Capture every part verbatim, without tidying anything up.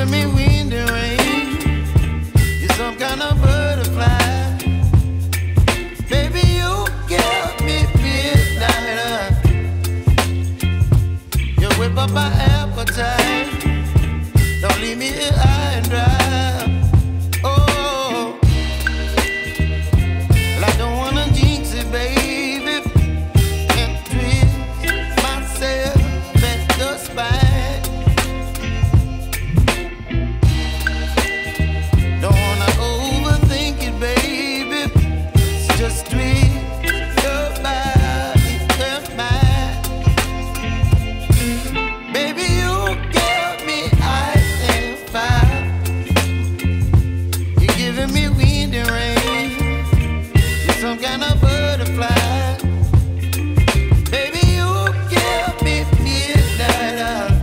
giving me wind and rain. You're some kind of butterfly. Baby, you give me midnight. You whip up my appetite. Don't leave me here high and dry. Oh, well, I don't wanna jinx it, baby, and twist myself at the spine. Don't wanna overthink it, baby. It's just twist your body and mine. Baby, you give me ice and fire. You're giving me wind and rain. You're some kind of butterfly. Baby, you give me midnight.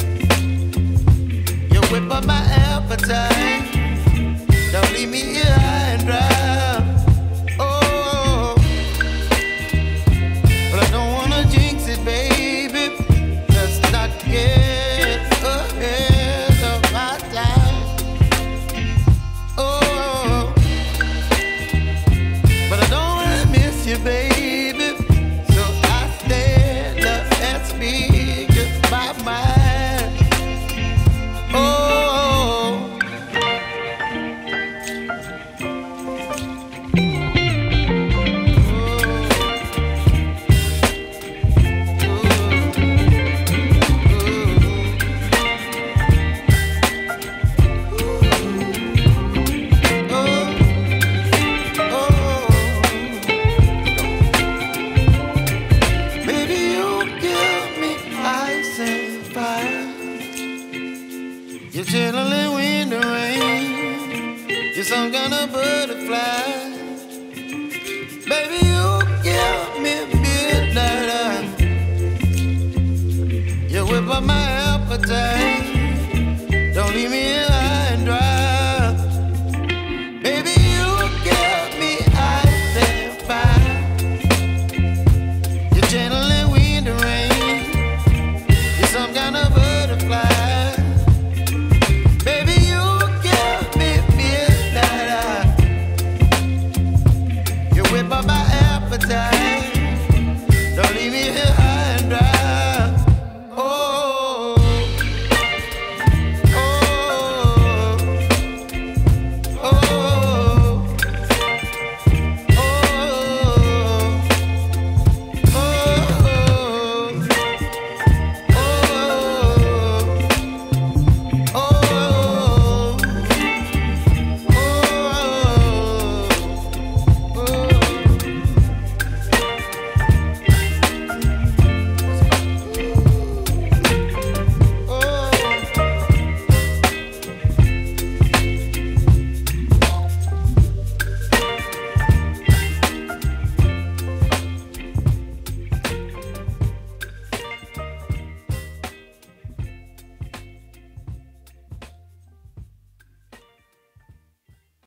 You whip up my appetite. Don't leave me here high and dry. Oh, but I don't wanna jinx it, baby. Let's not get ahead of my time. Oh, but I don't wanna miss you, baby. So I stand up and speak just my mind. Oh. You're chilling wind and rain. You're some kind of butterfly. Baby, you give me midnight. You whip up my appetite. Don't leave me